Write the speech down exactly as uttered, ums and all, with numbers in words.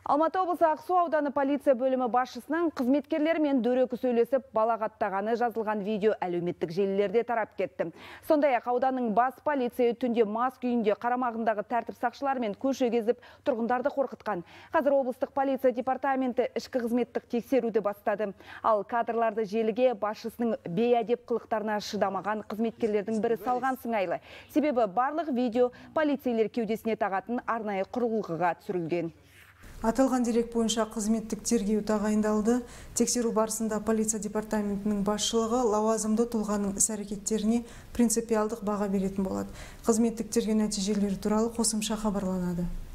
Алматы облысы Ақсу ауданы полиция бөлімі басшысының қызметкерлері мен дөрекі сөйлесіп балағаттағаны жазылған видео әлеуметтік желілерде тарап кетті. Сондай-ақ ауданның бас полиция түнде мас күйінде қарамағындағы тәртіп сақшылары мен көше кезіп тұрғындарды қорқытқан. Қазір облыстық полиция департаменті ішкі қызметтік тексеруді бастады. Ал кадрларды желіге басшысының бейәдеп қылықтарына шыдамаған қызметкерлердің бірі салған сыңайлы. Себебі барлық видео полицейлер кеудесіне тағатын арнайы құрылғыға түсірілген. Аталған дерек бойынша қызметтік тергеу тағайындалды. Тексеру барысында полиция департаментінің басшылығы лауазымды тұлғаның іс-әрекеттеріне принципиалдық баға беретін болады. Қызметтік тергеу нәтижелері туралы қосымша хабарланады.